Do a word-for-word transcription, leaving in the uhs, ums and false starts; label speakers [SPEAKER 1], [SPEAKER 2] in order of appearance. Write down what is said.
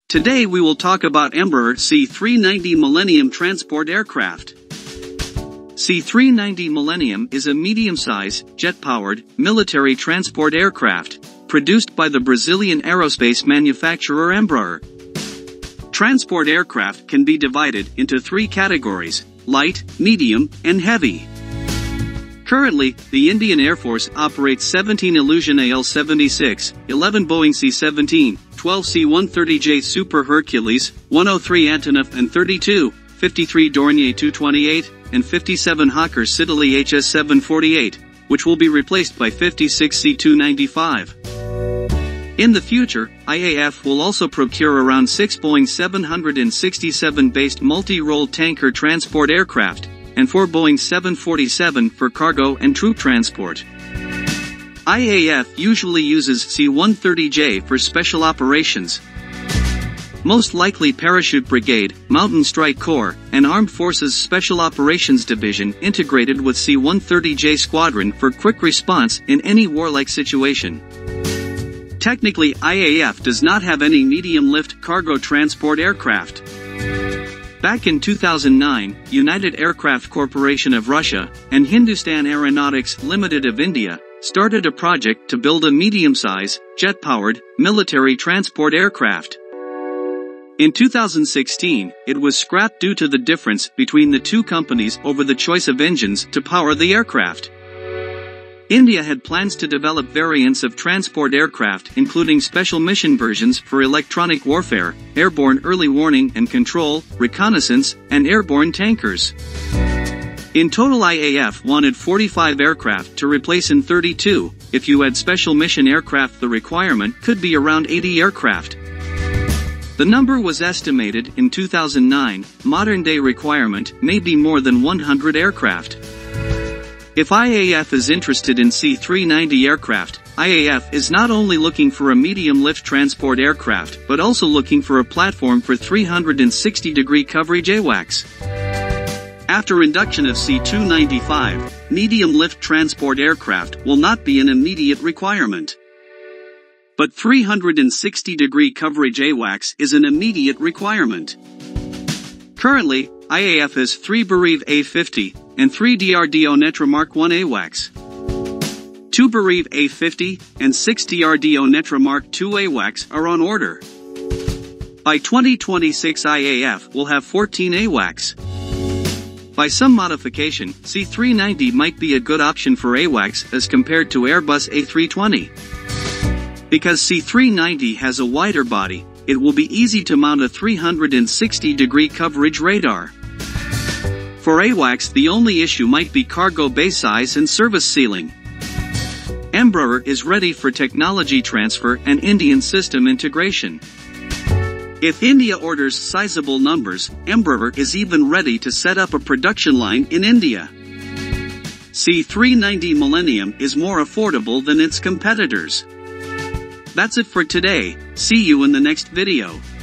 [SPEAKER 1] Today we will talk about Embraer C three ninety Millennium transport aircraft. C three ninety Millennium is a medium-size, jet-powered, military transport aircraft, produced by the Brazilian aerospace manufacturer Embraer. Transport aircraft can be divided into three categories: light, medium, and heavy. Currently, the Indian Air Force operates seventeen Ilyushin Il seventy-six, eleven Boeing C seventeen, twelve C one thirty J Super Hercules, one oh three Antonov An thirty-two, fifty-three Dornier two twenty-eight, and fifty-seven Hawker Siddeley H S seven forty-eight, which will be replaced by fifty-six C two ninety-five. In the future, I A F will also procure around six Boeing seven sixty-seven based multi-role tanker transport aircraft, and four Boeing seven forty-seven for cargo and troop transport. I A F usually uses C one thirty J for special operations. Most likely Parachute Brigade, Mountain Strike Corps, and Armed Forces Special Operations Division integrated with C one thirty J Squadron for quick response in any warlike situation. Technically, I A F does not have any medium-lift cargo transport aircraft. Back in two thousand nine, United Aircraft Corporation of Russia and Hindustan Aeronautics Limited of India started a project to build a medium-size, jet-powered, military transport aircraft. In two thousand sixteen, it was scrapped due to the difference between the two companies over the choice of engines to power the aircraft. India had plans to develop variants of transport aircraft including special mission versions for electronic warfare, airborne early warning and control, reconnaissance, and airborne tankers. In total, I A F wanted forty-five aircraft to replace An thirty-two. If you add special mission aircraft, the requirement could be around eighty aircraft. The number was estimated in two thousand nine, modern-day requirement may be more than one hundred aircraft. If I A F is interested in C three ninety aircraft, I A F is not only looking for a medium-lift transport aircraft but also looking for a platform for three hundred sixty degree coverage A WACS. After induction of C two ninety-five, medium-lift transport aircraft will not be an immediate requirement. But three hundred sixty degree coverage A WACS is an immediate requirement. Currently, I A F has three Bereave A fifty and three D R D O Netra Mark one A WACS. Two Bereave A fifty and six D R D O Netra Mark two A WACS are on order. By twenty twenty-six, I A F will have fourteen A WACS. By some modification, C three ninety might be a good option for A WACS as compared to Airbus A three twenty. Because C three ninety has a wider body, it will be easy to mount a three hundred sixty degree coverage radar. For A WACS, the only issue might be cargo bay size and service ceiling. Embraer is ready for technology transfer and Indian system integration. If India orders sizable numbers, Embraer is even ready to set up a production line in India. C three ninety Millennium is more affordable than its competitors. That's it for today. See you in the next video.